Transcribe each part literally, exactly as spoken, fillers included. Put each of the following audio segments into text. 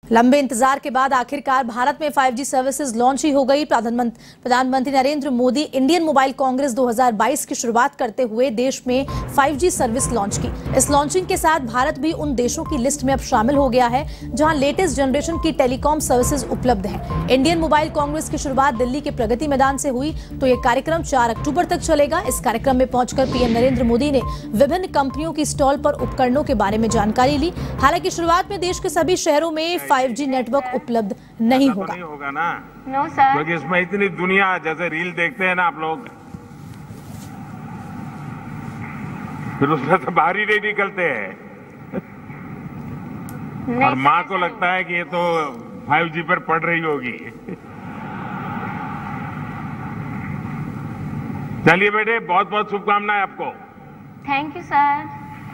लंबे इंतजार के बाद आखिरकार भारत में फाइव जी सर्विसेज लॉन्च ही हो गई। प्रधानमंत्री Narendra Modi Indian mobile congress दो हज़ार बाईस की शुरुआत करते हुए देश में फाइव जी सर्विस लॉन्च की। इस लॉन्चिंग के साथ भारत भी उन देशों की लिस्ट में अब शामिल हो गया है जहां लेटेस्ट जनरेशन की टेलीकॉम सर्विसेज उपलब्ध है। इंडियन मोबाइल कांग्रेस की शुरुआत दिल्ली के प्रगति मैदान से हुई तो ये कार्यक्रम चार अक्टूबर तक चलेगा। इस कार्यक्रम में पहुंचकर पीएम नरेंद्र मोदी ने विभिन्न कंपनियों की स्टॉल पर उपकरणों के बारे में जानकारी ली। हालांकि शुरुआत में देश के सभी शहरों में फाइव जी नेटवर्क उपलब्ध नहीं होगा। नहीं होगा ना? No sir. क्योंकि इसमें इतनी दुनिया, जैसे रील देखते हैं ना आप लोग, फिर उसमें से बाहर ही नहीं निकलते हैं। और माँ को लगता है कि ये तो फाइव जी पर पढ़ रही होगी। चलिए बेटे, बहुत बहुत शुभकामनाएं आपको। Thank you sir.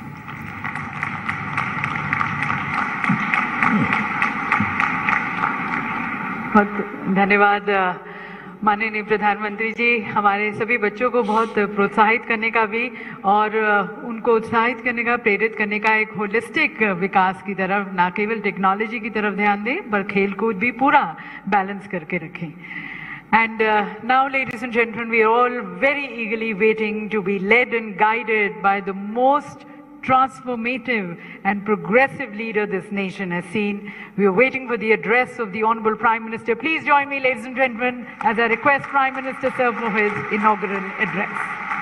बहुत धन्यवाद माननीय प्रधानमंत्री जी। हमारे सभी बच्चों को बहुत प्रोत्साहित करने का भी और उनको उत्साहित करने का, प्रेरित करने का एक होलिस्टिक विकास की तरफ, ना केवल टेक्नोलॉजी की तरफ ध्यान दें पर खेल कूद भी पूरा बैलेंस करके रखें। And uh, now, ladies and gentlemen, we are all very eagerly waiting to be led and guided by the most transformative and progressive leader this nation has seen. We are waiting for the address of the Honorable Prime Minister. Please join me, ladies and gentlemen, as I request Prime Minister Sir for his inaugural address.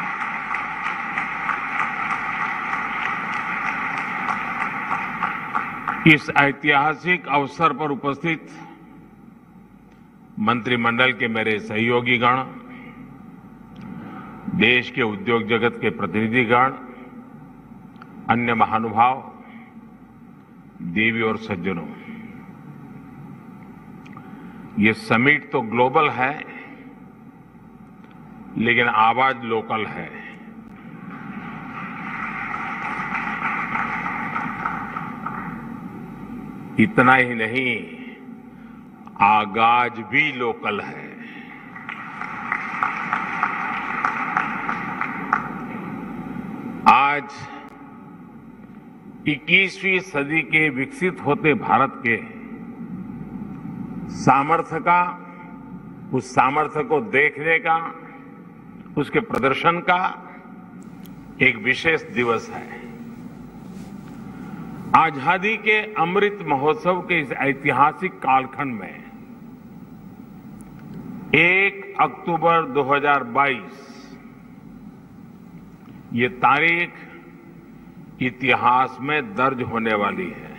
इस ऐतिहासिक अवसर पर उपस्थित मंत्रिमंडल के मेरे सहयोगीगण, देश के उद्योग जगत के प्रतिनिधिगण, अन्य महानुभाव, देवी और सज्जनों, ये समिट तो ग्लोबल है लेकिन आवाज लोकल है। इतना ही नहीं, आगाज भी लोकल है। आज इक्कीसवीं सदी के विकसित होते भारत के सामर्थ्य का, उस सामर्थ्य को देखने का, उसके प्रदर्शन का एक विशेष दिवस है। आजादी के अमृत महोत्सव के इस ऐतिहासिक कालखंड में एक अक्टूबर दो हज़ार बाईस ये तारीख इतिहास में दर्ज होने वाली है।